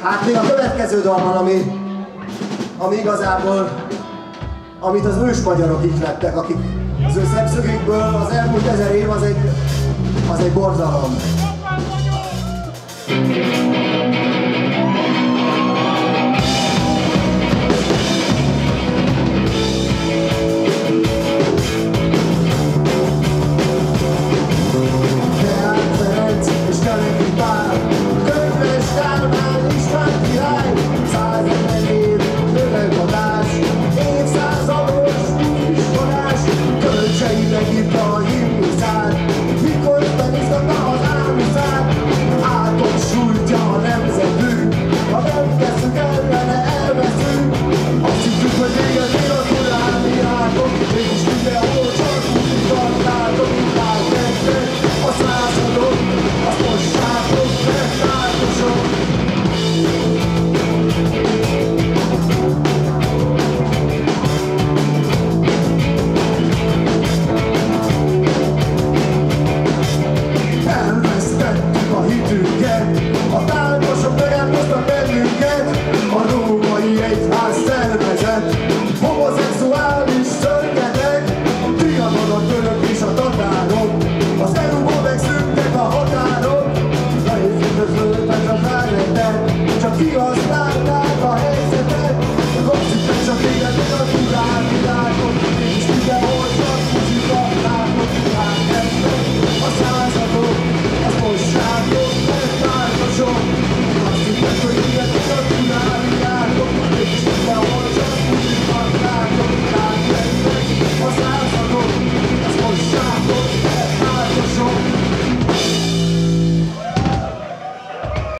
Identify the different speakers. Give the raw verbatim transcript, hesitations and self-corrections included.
Speaker 1: Hát még a következő dal van, ami, ami igazából, amit az ősmagyarok ihlettek, akik az ő szemszögükből az elmúlt ezer év az egy, az egy borzalom.